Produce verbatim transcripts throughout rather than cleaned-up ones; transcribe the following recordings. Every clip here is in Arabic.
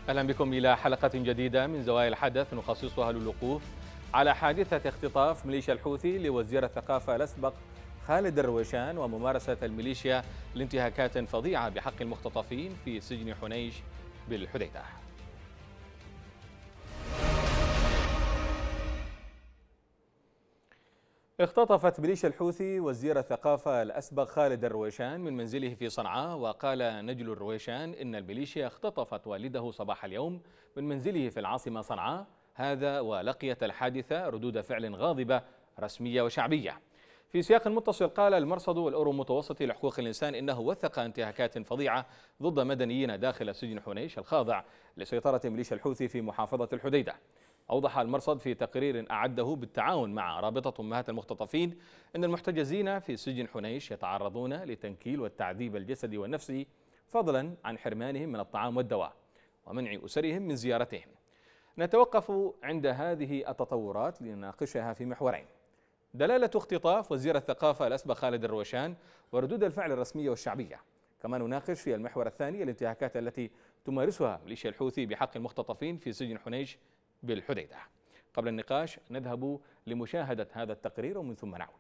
أهلا بكم إلى حلقة جديدة من زوايا الحدث نخصصها للوقوف على حادثة اختطاف ميليشيا الحوثي لوزير الثقافة الأسبق خالد الرويشان وممارسة الميليشيا لانتهاكات فظيعة بحق المختطفين في سجن حنيش بالحديدة. اختطفت ميليشيا الحوثي وزير الثقافة الأسبق خالد الرويشان من منزله في صنعاء، وقال نجل الرويشان إن الميليشيا اختطفت والده صباح اليوم من منزله في العاصمة صنعاء، هذا ولقيت الحادثة ردود فعل غاضبة رسمية وشعبية. في سياق متصل قال المرصد والأورو متوسطي لحقوق الإنسان إنه وثق انتهاكات فظيعة ضد مدنيين داخل سجن حنيش الخاضع لسيطرة ميليشيا الحوثي في محافظة الحديدة. أوضح المرصد في تقرير أعده بالتعاون مع رابطة أمهات المختطفين أن المحتجزين في سجن حنيش يتعرضون لتنكيل والتعذيب الجسدي والنفسي، فضلا عن حرمانهم من الطعام والدواء ومنع أسرهم من زيارتهم. نتوقف عند هذه التطورات لنناقشها في محورين: دلالة اختطاف وزير الثقافة الأسبق خالد الرويشان وردود الفعل الرسمية والشعبية. كما نناقش في المحور الثاني الانتهاكات التي تمارسها ميليشيا الحوثي بحق المختطفين في سجن حنيش بالحديدة. قبل النقاش نذهب لمشاهدة هذا التقرير ومن ثم نعود.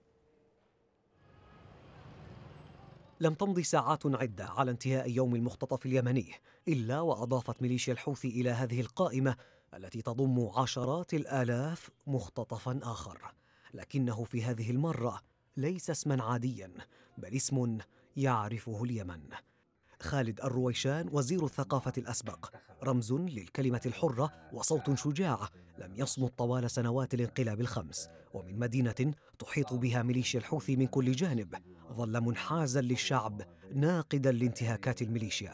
لم تمض ساعات عدة على انتهاء يوم المختطف اليمني إلا وأضافت ميليشيا الحوثي إلى هذه القائمة التي تضم عشرات الآلاف مختطفا آخر، لكنه في هذه المرة ليس اسما عاديا بل اسم يعرفه اليمن. خالد الرويشان وزير الثقافة الأسبق رمز للكلمة الحرة وصوت شجاع لم يصمت طوال سنوات الانقلاب الخمس، ومن مدينة تحيط بها ميليشيا الحوثي من كل جانب ظل منحازا للشعب ناقدا لانتهاكات الميليشيا.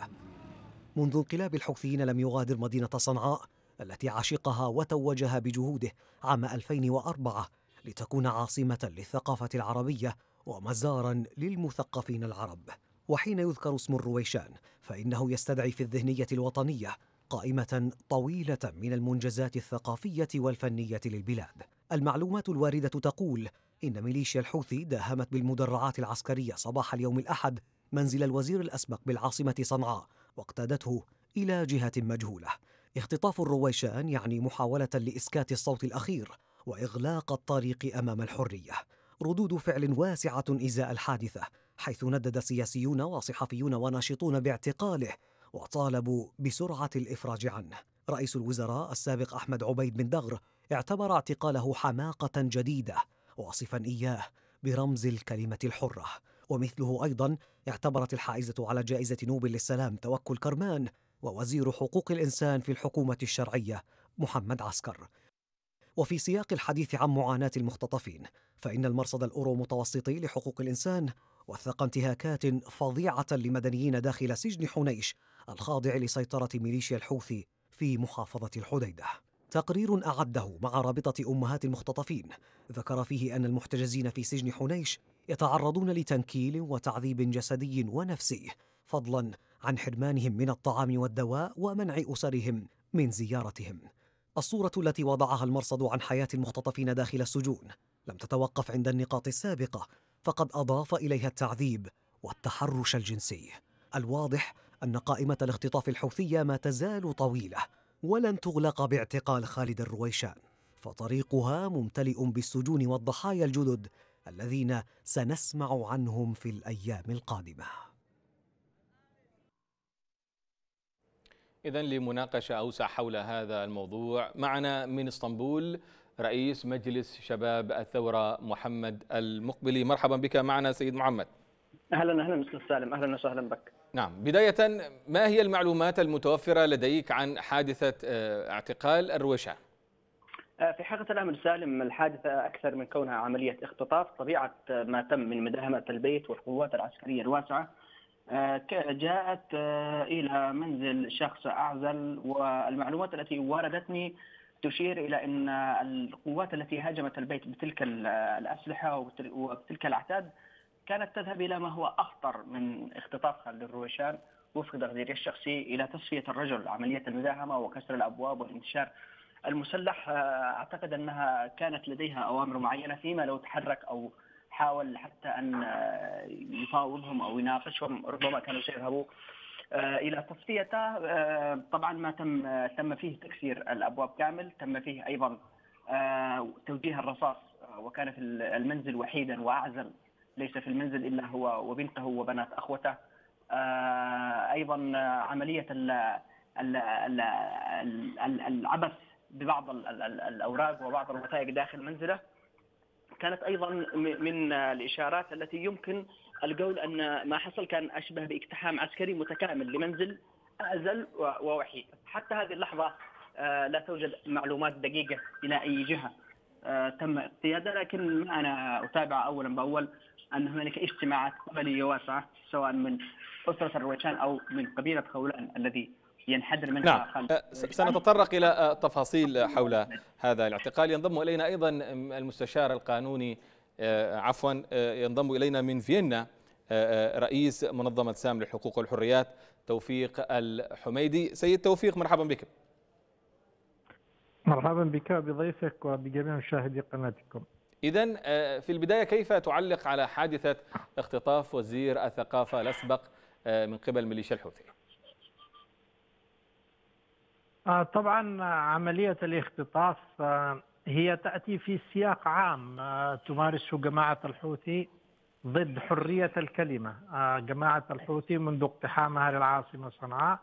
منذ انقلاب الحوثيين لم يغادر مدينة صنعاء التي عشقها وتوجها بجهوده عام ألفين وأربعة لتكون عاصمة للثقافة العربية ومزارا للمثقفين العرب. وحين يذكر اسم الرويشان فإنه يستدعي في الذهنية الوطنية قائمة طويلة من المنجزات الثقافية والفنية للبلاد. المعلومات الواردة تقول إن ميليشيا الحوثي داهمت بالمدرعات العسكرية صباح اليوم الأحد منزل الوزير الأسبق بالعاصمة صنعاء واقتادته إلى جهة مجهولة. اختطاف الرويشان يعني محاولة لإسكات الصوت الأخير وإغلاق الطريق أمام الحرية. ردود فعل واسعة إزاء الحادثة، حيث ندد سياسيون وصحفيون وناشطون باعتقاله وطالبوا بسرعة الإفراج عنه. رئيس الوزراء السابق أحمد عبيد بن دغر اعتبر اعتقاله حماقة جديدة، واصفا إياه برمز الكلمة الحرة. ومثله أيضا اعتبرت الحائزة على جائزة نوبل للسلام توكل كرمان ووزير حقوق الإنسان في الحكومة الشرعية محمد عسكر. وفي سياق الحديث عن معاناة المختطفين فإن المرصد الأورو متوسطي لحقوق الإنسان وثق انتهاكات فظيعة لمدنيين داخل سجن حنيش الخاضع لسيطرة ميليشيا الحوثي في محافظة الحديدة. تقرير أعده مع رابطة أمهات المختطفين ذكر فيه أن المحتجزين في سجن حنيش يتعرضون لتنكيل وتعذيب جسدي ونفسي، فضلا عن حرمانهم من الطعام والدواء ومنع أسرهم من زيارتهم. الصورة التي وضعها المرصد عن حياة المختطفين داخل السجون لم تتوقف عند النقاط السابقة، فقد أضاف إليها التعذيب والتحرش الجنسي. الواضح أن قائمة الاختطاف الحوثية ما تزال طويلة ولن تغلق باعتقال خالد الرويشان، فطريقها ممتلئ بالسجون والضحايا الجدد الذين سنسمع عنهم في الأيام القادمة. إذن لمناقشة أوسع حول هذا الموضوع معنا من اسطنبول رئيس مجلس شباب الثورة محمد المقبلي. مرحبا بك معنا سيد محمد. أهلا أهلا أستاذ سالم، أهلا وسهلا بك. نعم، بداية ما هي المعلومات المتوفرة لديك عن حادثة اعتقال الرويشان؟ في حقيقة الأمر سالم، الحادثة أكثر من كونها عملية اختطاف، طبيعة ما تم من مداهمة البيت والقوات العسكرية الواسعة جاءت إلى منزل شخص أعزل، والمعلومات التي واردتني تشير إلى أن القوات التي هاجمت البيت بتلك الأسلحة وبتلك الأعتاد كانت تذهب إلى ما هو أخطر من اختطاف خالد الرويشان وفق تقديري الشخصي، إلى تصفية الرجل، عملية المداهمة وكسر الأبواب والانتشار المسلح. أعتقد أنها كانت لديها أوامر معينة، فيما لو تحرك أو حاول حتى أن يفاوضهم أو يناقشهم، ربما كانوا سيذهبوا إلى تصفيته. طبعا ما تم تم فيه تكسير الأبواب كامل، تم فيه أيضا توجيه الرصاص، وكان في المنزل وحيدا وأعزل، ليس في المنزل إلا هو وبنته وبنات أخوته. أيضا عملية العبث ببعض الأوراق وبعض الوثائق داخل منزله كانت أيضا من الإشارات التي يمكن القول أن ما حصل كان أشبه باقتحام عسكري متكامل لمنزل أعزل ووحيد. حتى هذه اللحظة لا توجد معلومات دقيقة إلى أي جهة تم اقتيادها، لكن أنا أتابع أولا بأول أن هناك اجتماعات قبلية واسعة سواء من أسرة الرويشان أو من قبيلة خولان الذي ينحدر منها. نعم، سنتطرق إلى تفاصيل حول هذا الاعتقال. ينضم إلينا أيضا المستشار القانوني عفوا ينضم إلينا من فيينا رئيس منظمة سام للحقوق والحريات توفيق الحميدي. سيد توفيق، مرحبا بك. مرحبا بك وبضيفك وبجميع مشاهدي قناتكم. إذن في البداية كيف تعلق على حادثة اختطاف وزير الثقافة الأسبق من قبل ميليشيا الحوثي؟ طبعا عملية الاختطاف هي تأتي في سياق عام تمارسه جماعة الحوثي ضد حرية الكلمة. جماعة الحوثي منذ اقتحامها للعاصمة صنعاء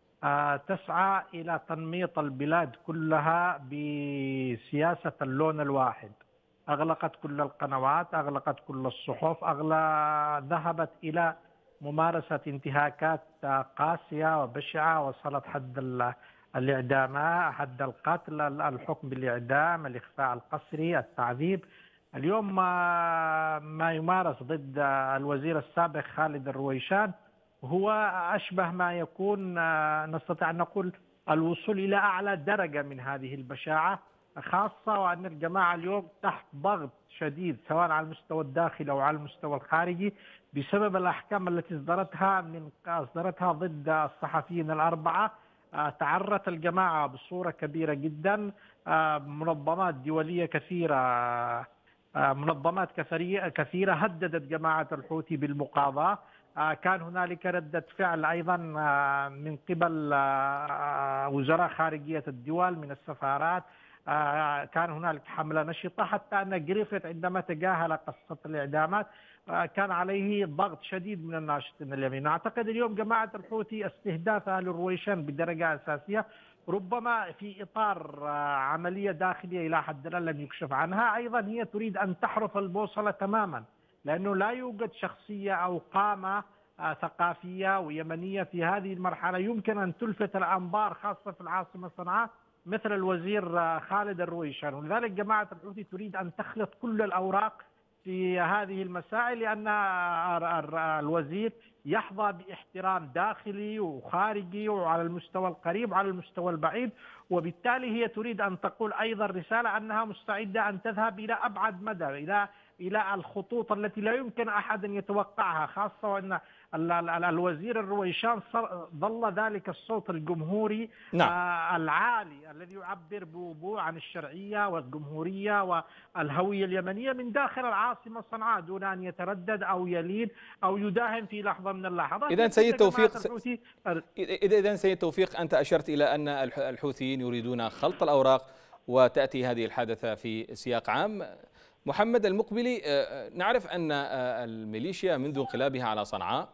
تسعى إلى تنميط البلاد كلها بسياسة اللون الواحد. أغلقت كل القنوات، أغلقت كل الصحف، أغلى ذهبت إلى ممارسة انتهاكات قاسية وبشعة وصلت حد الإعدام، حد القتل، الحكم بالإعدام، الإخفاء القسري، التعذيب. اليوم ما يمارس ضد الوزير السابق خالد الرويشان هو أشبه ما يكون نستطيع أن نقول الوصول إلى أعلى درجة من هذه البشاعة، خاصة وأن الجماعة اليوم تحت ضغط شديد سواء على المستوى الداخلي أو على المستوى الخارجي بسبب الأحكام التي أصدرتها من أصدرتها ضد الصحفيين الأربعة. تعرت الجماعة بصورة كبيرة جدا، منظمات دولية كثيرة منظمات كثيرة هددت جماعة الحوثي بالمقاضاة. كان هنالك ردة فعل أيضا من قبل وزراء خارجية الدول من السفارات، كان هنالك حملة نشطة، حتى أن جريفيث عندما تجاهل قصة الإعدامات كان عليه ضغط شديد من الناشطين اليمين. أعتقد اليوم جماعة الحوثي استهدافها للرويشان بدرجة أساسية، ربما في إطار عملية داخلية إلى حد الآن لم يكشف عنها. أيضا هي تريد أن تحرف البوصلة تماما، لأنه لا يوجد شخصية أو قامة ثقافية ويمنية في هذه المرحلة يمكن أن تلفت الأنظار خاصة في العاصمة صنعاء مثل الوزير خالد الرويشان. ولذلك جماعة الحوثي تريد أن تخلط كل الأوراق في هذه المسائل، لأن الوزير يحظى باحترام داخلي وخارجي وعلى المستوى القريب وعلى المستوى البعيد، وبالتالي هي تريد أن تقول أيضا رسالة أنها مستعدة أن تذهب إلى أبعد مدى، إلى إلى الخطوط التي لا يمكن أحد أن يتوقعها، خاصة وأن الوزير الرويشان ظل ذلك الصوت الجمهوري نعم. العالي الذي يعبر بوضوح عن الشرعية والجمهورية والهوية اليمنية من داخل العاصمة صنعاء دون أن يتردد أو يلين أو يداهن في لحظة من اللحظات. إذا سيد توفيق إذا إذا سيد توفيق أنت أشرت إلى أن الحوثيين يريدون خلط الأوراق وتأتي هذه الحادثة في سياق عام. محمد المقبلي، نعرف أن الميليشيا منذ انقلابها على صنعاء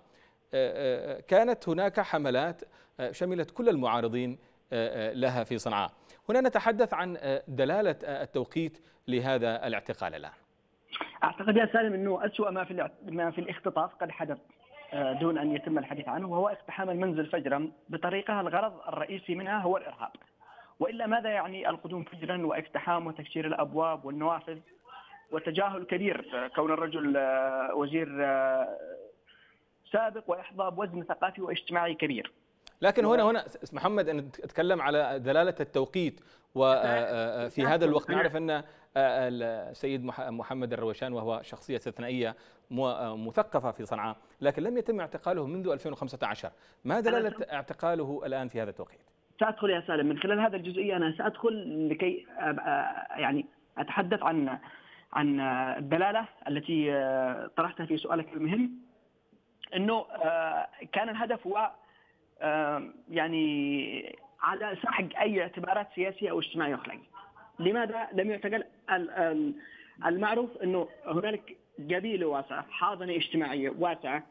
كانت هناك حملات شملت كل المعارضين لها في صنعاء. هنا نتحدث عن دلالة التوقيت لهذا الاعتقال الآن. أعتقد يا سالم أنه أسوأ ما في ما في الاختطاف قد حدث دون أن يتم الحديث عنه، وهو اقتحام المنزل فجرا بطريقة الغرض الرئيسي منها هو الإرهاب. وإلا ماذا يعني القدوم فجرا واقتحام وتكسير الأبواب والنوافذ وتجاهل كبير، كون الرجل وزير سابق ويحظى بوزن ثقافي واجتماعي كبير. لكن هنا هنا محمد أن نتكلم على دلالة التوقيت، وفي هذا الوقت نعرف أن السيد محمد الرويشان وهو شخصية استثنائية مثقفة في صنعاء، لكن لم يتم اعتقاله منذ ألفين وخمسة عشر. ما دلالة اعتقاله الآن في هذا التوقيت؟ سأدخل يا سالم من خلال هذا الجزئية، أنا سأدخل لكي يعني أتحدث عن عن الدلالة التي طرحتها في سؤالك المهم، أنه كان الهدف هو يعني على سحق أي اعتبارات سياسية أو اجتماعية أخلاقية. لماذا لم يعتقل؟ المعروف أنه هنالك قبيلة واسعة، حاضنة اجتماعية واسعة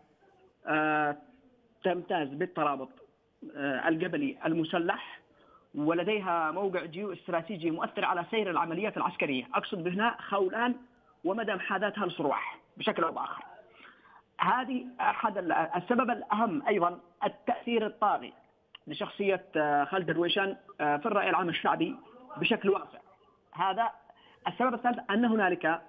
تمتاز بالترابط القبلي المسلح، ولديها موقع جيو استراتيجي مؤثر على سير العمليات العسكرية. أقصد بهنا خولان ومدى محاذاتها لصروح بشكل أو بآخر. هذه أحد السبب الأهم. أيضا التأثير الطاغي لشخصية خالد درويشان في الرأي العام الشعبي بشكل واسع. هذا السبب الثالث، أن هنالك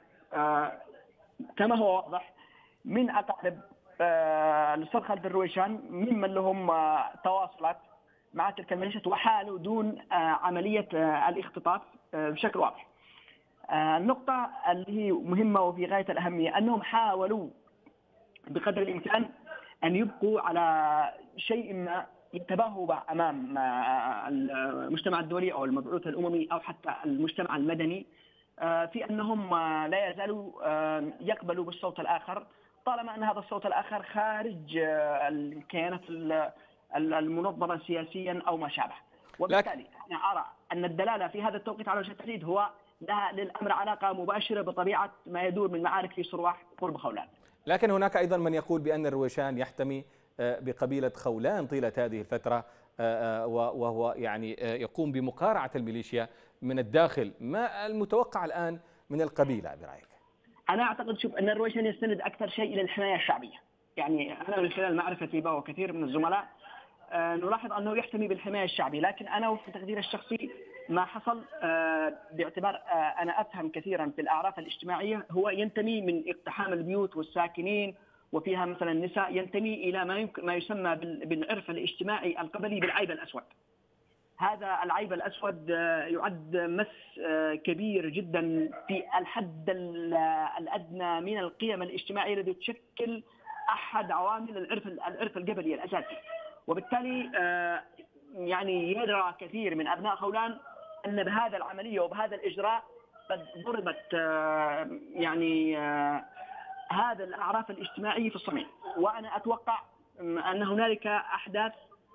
كما هو واضح من أقارب الأستاذ خالد درويشان ممن لهم تواصلات مع تلك الميليشيات وحالوا دون عملية الاختطاف بشكل واضح. النقطة اللي هي مهمة وفي غاية الأهمية أنهم حاولوا بقدر الإمكان أن يبقوا على شيء ما يتباهوا به أمام المجتمع الدولي أو المبعوث الأممي أو حتى المجتمع المدني، في أنهم لا يزالوا يقبلوا بالصوت الآخر طالما أن هذا الصوت الآخر خارج الكيانات المنظمة سياسيا أو ما شابه. وبالتالي أنا أرى أن الدلالة في هذا التوقيت على وجه التحديد هو لها للأمر علاقة مباشرة بطبيعة ما يدور من معارك في صروح قرب خولان. لكن هناك أيضا من يقول بأن الرويشان يحتمي بقبيلة خولان طيلة هذه الفترة، وهو يعني يقوم بمقارعة الميليشيا من الداخل. ما المتوقع الآن من القبيلة برأيك؟ أنا أعتقد شوف أن الرويشان يستند أكثر شيء إلى الحماية الشعبية. يعني أنا من خلال معرفتي به وكثير من الزملاء نلاحظ أنه يحتمي بالحماية الشعبية، لكن أنا وفي تقديري الشخصي ما حصل باعتبار أنا أفهم كثيرا في الأعراف الاجتماعية هو ينتمي من اقتحام البيوت والساكنين وفيها مثلا النساء، ينتمي إلى ما ما يسمى بالعرف الاجتماعي القبلي بالعيب الأسود. هذا العيب الأسود يعد مس كبير جدا في الحد الأدنى من القيم الاجتماعية التي تشكل أحد عوامل العرف العرف القبلي الأساسي. وبالتالي يعني يدرى كثير من أبناء خولان أن بهذا العملية وبهذا الإجراء قد ضربت يعني هذا الأعراف الاجتماعية في الصميم. وأنا أتوقع أن هنالك أحداث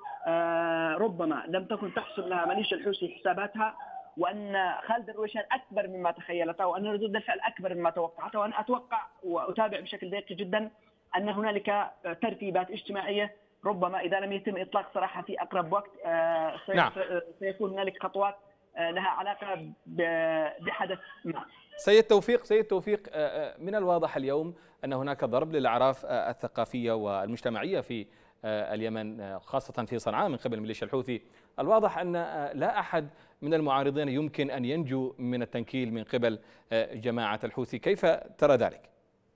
ربما لم تكن تحسب لها ميليشيا الحوثي حساباتها، وأن خالد درويشان أكبر مما تخيلته، وأن ردود الفعل أكبر مما توقعته. وأنا أتوقع وأتابع بشكل دقيق جدا أن هنالك ترتيبات اجتماعية ربما إذا لم يتم إطلاق سراحها في أقرب وقت نعم. سيكون هنالك خطوات لها علاقة بحدث ما. سيد توفيق سيد توفيق من الواضح اليوم أن هناك ضرب للأعراف الثقافية والمجتمعية في اليمن خاصة في صنعاء من قبل ميليشيا الحوثي. الواضح أن لا أحد من المعارضين يمكن أن ينجو من التنكيل من قبل جماعة الحوثي. كيف ترى ذلك؟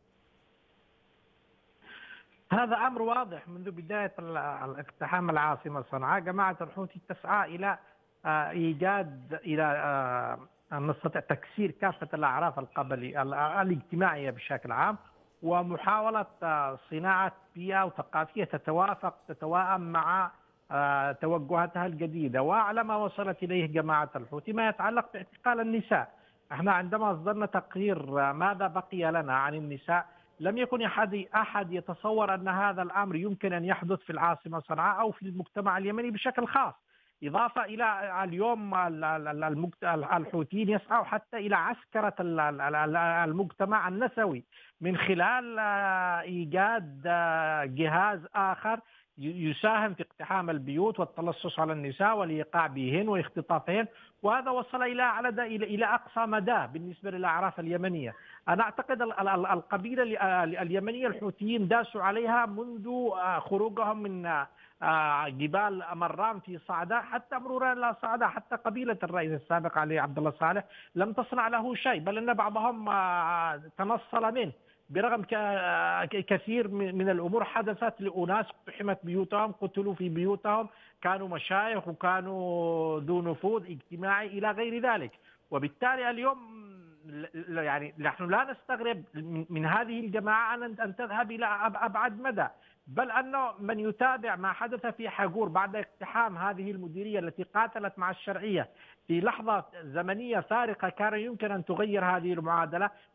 هذا أمر واضح منذ بداية اقتحام العاصمة صنعاء. جماعة الحوثي تسعى إلى إيجاد إلى أن نستطيع تكسير كافة الأعراف القبلي الاجتماعية بشكل عام، ومحاولة صناعة بيئة وثقافية تتوافق تتوائم مع توجهاتها الجديدة. وأعلى ما وصلت إليه جماعة الحوثي ما يتعلق باعتقال النساء. احنا عندما أصدرنا تقرير ماذا بقي لنا عن النساء لم يكن أحد أحد يتصور أن هذا الأمر يمكن أن يحدث في العاصمة صنعاء أو في المجتمع اليمني بشكل خاص. إضافة إلى اليوم الحوثيين يسعوا حتى إلى عسكرة المجتمع النسوي من خلال إيجاد جهاز آخر يساهم في اقتحام البيوت والتلصص على النساء والإيقاع بهن واختطافهن، وهذا وصل إلى على إلى إلى أقصى مدى بالنسبة للأعراف اليمنية. أنا أعتقد القبيلة اليمنية الحوثيين داسوا عليها منذ خروجهم من جبال مرام في صعداء حتى مرورا إلى صعداء. حتى قبيلة الرئيس السابق علي عبد الله صالح لم تصنع له شيء، بل أن بعضهم تنصل منه برغم كثير من الأمور حدثت لأناس اقتحمت بيوتهم، قتلوا في بيوتهم، كانوا مشايخ وكانوا ذو نفوذ اجتماعي إلى غير ذلك. وبالتالي اليوم يعني نحن لا نستغرب من هذه الجماعة أن تذهب إلى أبعد مدى، بل أنه من يتابع ما حدث في حاجور بعد اقتحام هذه المديرية التي قاتلت مع الشرعية في لحظة زمنية فارقة كان يمكن أن تغير هذه المعادلة،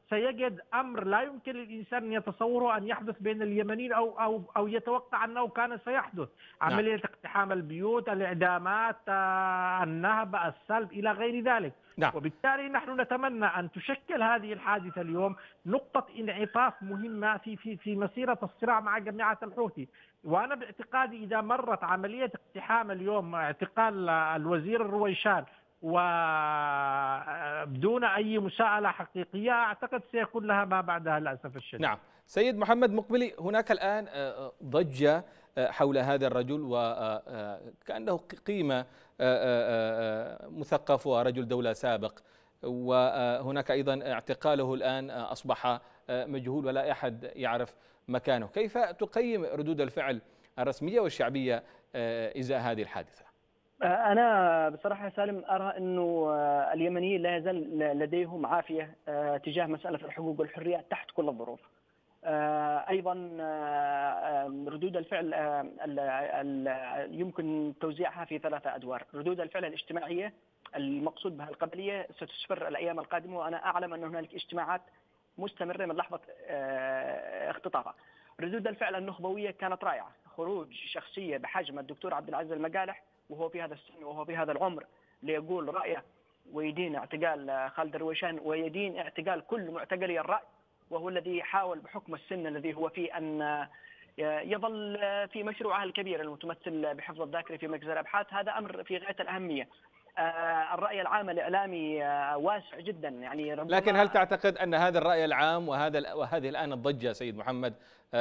سيجد أمر لا يمكن للإنسان أن يتصوره أن يحدث بين اليمنيين أو أو أو يتوقع أنه كان سيحدث. عملية اقتحام البيوت، الإعدامات، النهب، السلب، إلى غير ذلك. نعم. وبالتالي نحن نتمنى أن تشكل هذه الحادثة اليوم نقطة انعطاف مهمة في في في مسيرة الصراع مع جماعة الحوثي. وأنا باعتقادي إذا مرت عملية اقتحام اليوم، اعتقال الوزير الرويشان وبدون أي مساءلة حقيقية، أعتقد سيكون لها ما بعدها للأسف الشديد. نعم. سيد محمد مقبلي، هناك الآن ضجة حول هذا الرجل وكأنه قيمة مثقف ورجل دولة سابق، وهناك أيضا اعتقاله الآن أصبح مجهول ولا أحد يعرف مكانه. كيف تقيم ردود الفعل الرسمية والشعبية إزاء هذه الحادثة؟ أنا بصراحة سالم أرى أنه اليمنيين لا يزال لديهم عافية تجاه مسألة الحقوق والحريات تحت كل الظروف. أيضا ردود الفعل يمكن توزيعها في ثلاثة أدوار. ردود الفعل الاجتماعية المقصود بها القبلية ستسفر الأيام القادمة، وأنا أعلم أن هنالك اجتماعات مستمرة من لحظة اختطافها. ردود الفعل النخبوية كانت رائعة، خروج شخصية بحجم الدكتور عبد العزيز المقالح وهو في هذا السن وهو في هذا العمر ليقول رأيه ويدين اعتقال خالد الرويشان ويدين اعتقال كل معتقلي الرأي، وهو الذي حاول بحكم السن الذي هو فيه أن يظل في مشروعه الكبير المتمثل بحفظ الذاكرة في مركز الأبحاث. هذا أمر في غاية الأهمية. الرأي العام الإعلامي واسع جدا، يعني لكن هل تعتقد أن هذا الرأي العام وهذا وهذه الآن الضجة سيد محمد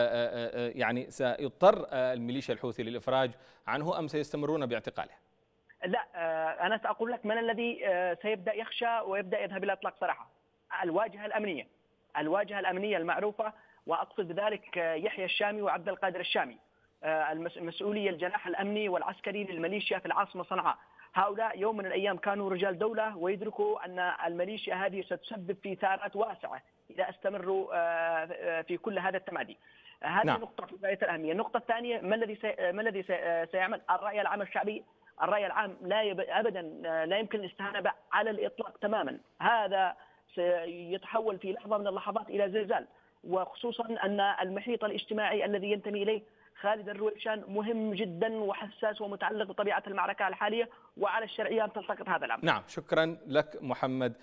يعني سيضطر الميليشيا الحوثي للإفراج عنه أم سيستمرون باعتقاله؟ لا، أنا سأقول لك من الذي سيبدأ يخشى ويبدأ يذهب إلى إطلاق سراحه. الواجهة الأمنية، الواجهة الأمنية المعروفة، وأقصد بذلك يحيى الشامي وعبد القادر الشامي، المسؤولية الجناح الأمني والعسكري للميليشيا في العاصمة صنعاء. هؤلاء يوم من الأيام كانوا رجال دولة ويدركوا أن الميليشيا هذه ستسبب في ثارات واسعة إذا استمروا في كل هذا التمادي. هذه نعم. نقطة في غاية الأهمية. النقطة الثانية، ما الذي ما الذي سيعمل الرأي العام الشعبي؟ الرأي العام لا يب... أبدا لا يمكن الاستهانة به على الإطلاق تماما. هذا سيتحول في لحظة من اللحظات إلى زلزال، وخصوصا أن المحيط الاجتماعي الذي ينتمي إليه خالد الرويشان مهم جدا وحساس ومتعلق بطبيعة المعركة الحالية وعلى الشرعية أن تلتقط هذا الأمر. نعم، شكرا لك محمد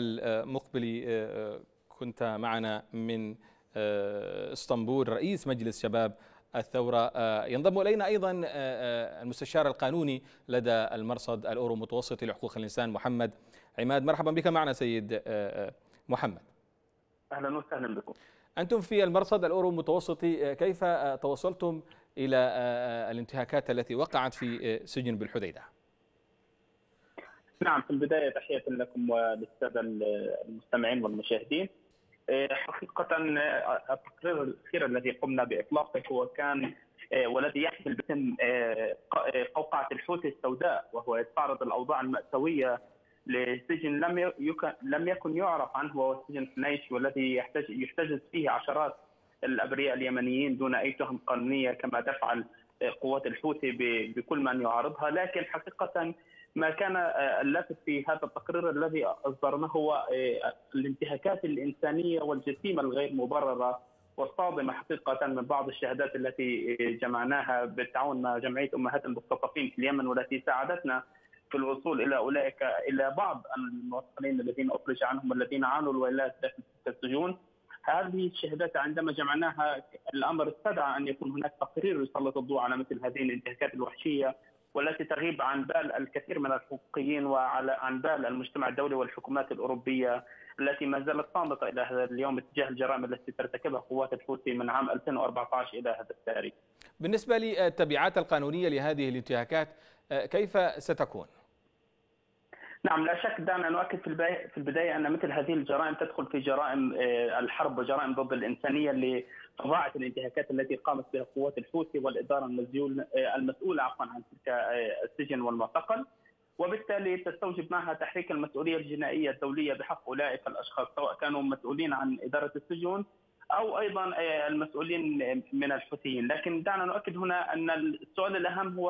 المقبلي، كنت معنا من اسطنبول رئيس مجلس شباب الثورة. ينضم إلينا أيضا المستشار القانوني لدى المرصد الأورو متوسطي لحقوق الإنسان محمد عماد. مرحبا بك معنا سيد محمد. أهلا وسهلا بكم. أنتم في المرصد الأورو متوسطي، كيف توصلتم إلى الانتهاكات التي وقعت في سجن بالحديدة؟ نعم، في البداية تحية لكم وللسادة المستمعين والمشاهدين. حقيقة التقرير الأخير الذي قمنا بإطلاقه هو كان والذي يحمل باسم قوقعة الحوثي السوداء، وهو يستعرض الأوضاع المأساوية لسجن لم يكن لم يكن يعرف عنه، وهو سجن حنيش، والذي يحتج يحتجز فيه عشرات الأبرياء اليمنيين دون أي تهم قانونية كما تفعل قوات الحوثي بكل من يعارضها. لكن حقيقة ما كان اللافت في هذا التقرير الذي أصدرناه هو الانتهاكات الإنسانية والجسيمة الغير مبررة والصادمة حقيقة من بعض الشهادات التي جمعناها بالتعاون مع جمعية أمهات المختطفين في اليمن، والتي ساعدتنا في الوصول إلى أولئك إلى بعض المعتقلين الذين أفرج عنهم والذين عانوا الويلات داخل السجون. هذه الشهادات عندما جمعناها الأمر استدعى أن يكون هناك تقرير يسلط الضوء على مثل هذه الانتهاكات الوحشية، والتي تغيب عن بال الكثير من الحقوقيين وعلى عن بال المجتمع الدولي والحكومات الأوروبية التي ما زالت صامتة إلى هذا اليوم اتجاه الجرائم التي ترتكبها قوات الحوثي من عام ألفين وأربعة عشر إلى هذا التاريخ. بالنسبة للتبعات القانونية لهذه الانتهاكات كيف ستكون؟ نعم، لا شك. دعنا نؤكد في البداية أن مثل هذه الجرائم تدخل في جرائم الحرب وجرائم ضد الإنسانية لفظاعة الانتهاكات التي قامت بها قوات الحوثي والإدارة المسؤولة عفوا عن تلك السجن والمعتقل، وبالتالي تستوجب معها تحريك المسؤولية الجنائية الدولية بحق أولئك الأشخاص، سواء كانوا مسؤولين عن إدارة السجون أو أيضا المسؤولين من الحوثيين. لكن دعنا نؤكد هنا أن السؤال الأهم هو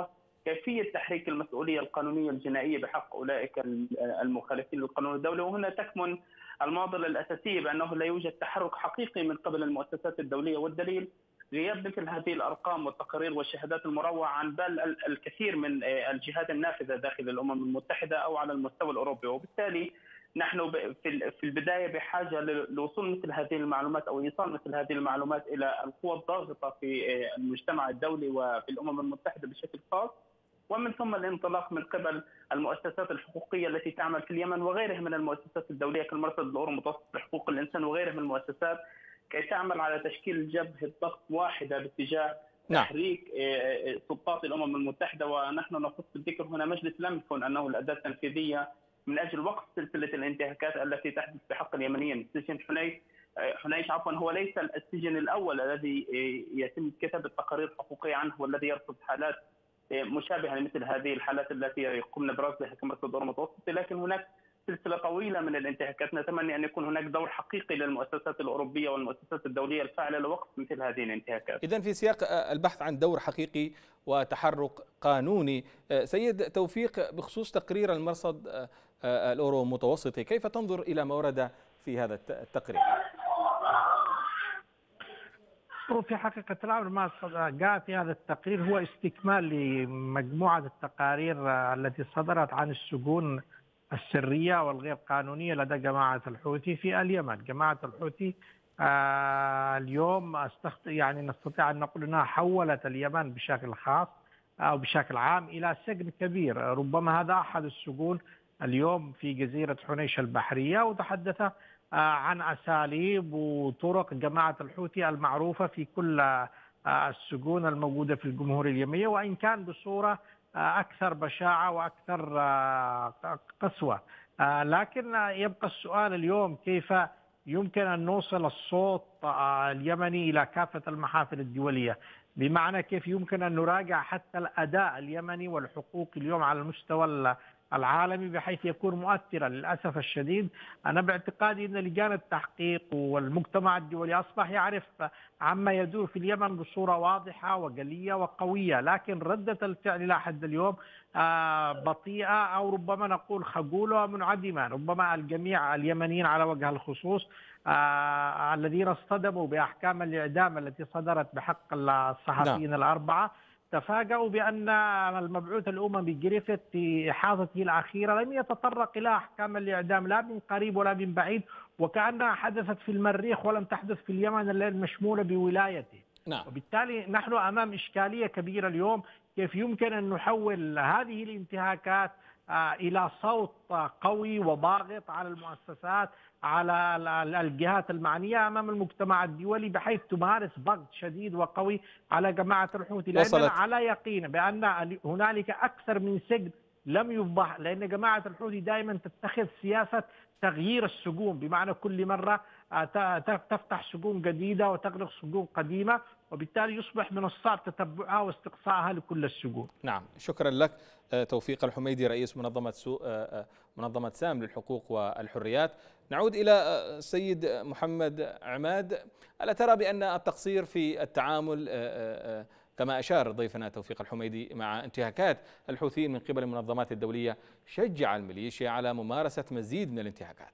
كيفية تحريك المسؤولية القانونية الجنائية بحق أولئك المخالفين للقانون الدولي. وهنا تكمن المعضلة الأساسية بأنه لا يوجد تحرك حقيقي من قبل المؤسسات الدولية، والدليل غياب مثل هذه الأرقام والتقارير والشهادات المروعة عن بال الكثير من الجهات النافذة داخل الأمم المتحدة أو على المستوى الأوروبي. وبالتالي نحن في البداية بحاجة لوصول مثل هذه المعلومات أو إيصال مثل هذه المعلومات إلى القوى الضاغطة في المجتمع الدولي وفي الأمم المتحدة بشكل خاص، ومن ثم الانطلاق من قبل المؤسسات الحقوقية التي تعمل في اليمن وغيرها من المؤسسات الدولية كالمرصد الأورو المتوسط لحقوق الإنسان وغيرها من المؤسسات، كي تعمل على تشكيل جبهة ضغط واحدة باتجاه تحريك سلطات الأمم المتحدة. ونحن نخص بالذكر هنا مجلس لم يكن أنه الأداة التنفيذية من أجل وقف سلسلة الانتهاكات التي تحدث بحق اليمنيين. سجن حنيش حنيش عفوا هو ليس السجن الأول الذي يتم كتابة تقارير حقوقية عنه والذي يرصد حالات مشابهة لمثل هذه الحالات التي قمنا برصدها كمرصد الأورو المتوسط، لكن هناك سلسلة طويلة من الانتهاكات. نتمنى أن يكون هناك دور حقيقي للمؤسسات الأوروبية والمؤسسات الدولية الفاعلة لوقف مثل هذه الانتهاكات. إذن في سياق البحث عن دور حقيقي وتحرك قانوني، سيد توفيق، بخصوص تقرير المرصد الأورو المتوسطي، كيف تنظر إلى ما ورد في هذا التقرير؟ في حقيقة الأمر ما جاء في هذا التقرير هو استكمال لمجموعة التقارير التي صدرت عن السجون السرية والغير قانونية لدى جماعة الحوثي في اليمن. جماعة الحوثي آه اليوم استخت... يعني نستطيع أن نقول أنها حولت اليمن بشكل خاص أو بشكل عام إلى سجن كبير. ربما هذا أحد السجون اليوم في جزيرة حنيش البحرية، وتحدث آه عن أساليب وطرق جماعة الحوثي المعروفة في كل آه السجون الموجودة في الجمهورية اليمنية، وإن كان بصورة أكثر بشاعة وأكثر قسوة. لكن يبقى السؤال اليوم كيف يمكن أن نوصل الصوت اليمني إلى كافة المحافل الدولية، بمعنى كيف يمكن أن نراجع حتى الأداء اليمني والحقوق اليوم على المستوى العالمي بحيث يكون مؤثرا. للأسف الشديد أنا باعتقادي أن لجان التحقيق والمجتمع الدولي أصبح يعرف عما يدور في اليمن بصورة واضحة وجلية وقوية، لكن ردة الفعل إلى حد اليوم بطيئة أو ربما نقول خجولة ومنعدمة. ربما الجميع اليمنيين على وجه الخصوص آه الذين اصطدموا بأحكام الإعدام التي صدرت بحق الصحفيين نعم. الأربعة تفاجأوا بأن المبعوث الأممي جريفيث في إحاطته الأخيرة لم يتطرق إلى أحكام الإعدام لا من قريب ولا من بعيد، وكأنها حدثت في المريخ ولم تحدث في اليمن المشمولة بولايته. نعم. وبالتالي نحن أمام إشكالية كبيرة اليوم، كيف يمكن أن نحول هذه الانتهاكات إلى صوت قوي وضاغط على المؤسسات، على الجهات المعنية أمام المجتمع الدولي، بحيث تمارس ضغط شديد وقوي على جماعة الحوثي. لأننا على يقين بأن هنالك أكثر من سجن لم يفضح، لأن جماعة الحوثي دائما تتخذ سياسة تغيير السجون، بمعنى كل مرة تفتح سجون جديدة وتغلق سجون قديمة، وبالتالي يصبح من الصعب تتبعها واستقصائها لكل السجون. نعم، شكرا لك توفيق الحميدي رئيس منظمة سو... منظمة سام للحقوق والحريات. نعود إلى السيد محمد عماد، ألا ترى بأن التقصير في التعامل كما أشار ضيفنا توفيق الحميدي مع انتهاكات الحوثيين من قبل المنظمات الدولية شجع الميليشيا على ممارسة مزيد من الانتهاكات؟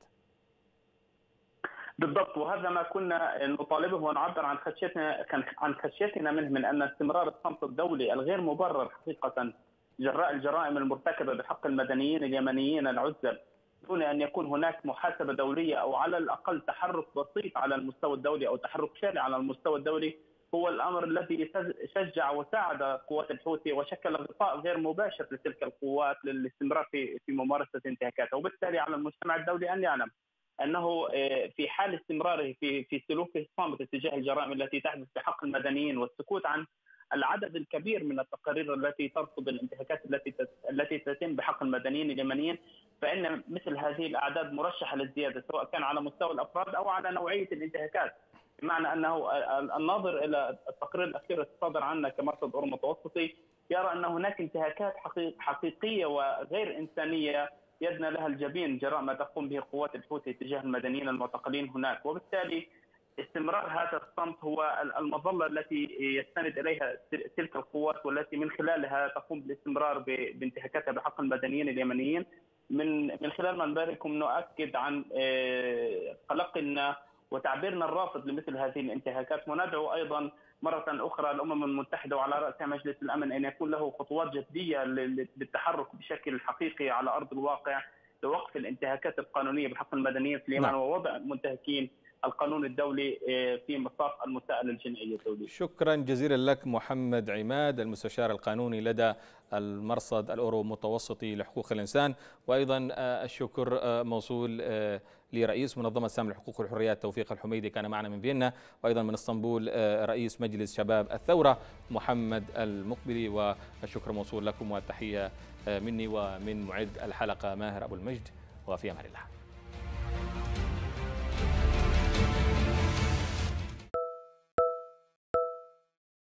بالضبط، وهذا ما كنا نطالبه ونعبر عن خشيتنا عن خشيتنا منه، من ان استمرار الصمت الدولي الغير مبرر حقيقه جراء الجرائم المرتكبه بحق المدنيين اليمنيين العزل دون ان يكون هناك محاسبه دوليه او على الاقل تحرك بسيط على المستوى الدولي او تحرك فعلي على المستوى الدولي، هو الامر الذي شجع وساعد قوات الحوثي وشكل غطاء غير مباشر لتلك القوات للاستمرار في في ممارسه انتهاكاتها. وبالتالي على المجتمع الدولي ان يعلم انه في حال استمراره في في سلوكه الصامت تجاه الجرائم التي تحدث بحق المدنيين والسكوت عن العدد الكبير من التقارير التي ترصد الانتهاكات التي التي تتم بحق المدنيين اليمنيين، فان مثل هذه الاعداد مرشحه للزياده سواء كان على مستوى الافراد او على نوعيه الانتهاكات. بمعنى انه الناظر الى التقرير الاخير الذي صدر عنا كمرصد أورو متوسطي يرى ان هناك انتهاكات حقيقيه وغير انسانيه يدنى لها الجبين جراء ما تقوم به قوات الحوثي تجاه المدنيين المعتقلين هناك. وبالتالي استمرار هذا الصمت هو المظلة التي يستند إليها تلك القوات، والتي من خلالها تقوم بالاستمرار بانتهاكاتها بحق المدنيين اليمنيين. من من خلال منبركم نؤكد عن قلقنا وتعبيرنا الرافض لمثل هذه الانتهاكات، وندعو أيضا مرة أخرى الأمم المتحدة وعلى رأسها مجلس الأمن أن يكون له خطوات جدية للتحرك بشكل حقيقي على أرض الواقع لوقف الانتهاكات القانونية بحق المدنيين في اليمن، نعم. ووضع منتهكين القانون الدولي في مصاف المساءلة الجنائية الدولية. شكرا جزيلا لك محمد عماد، المستشار القانوني لدى المرصد الأورو متوسطي لحقوق الإنسان. وأيضا الشكر موصول لرئيس منظمة سامي الحقوق والحريات توفيق الحميدي، كان معنا من فيينا، وأيضا من اسطنبول رئيس مجلس شباب الثورة محمد المقبلي. والشكر موصول لكم والتحية مني ومن معد الحلقة ماهر أبو المجد، وفي أمان الله.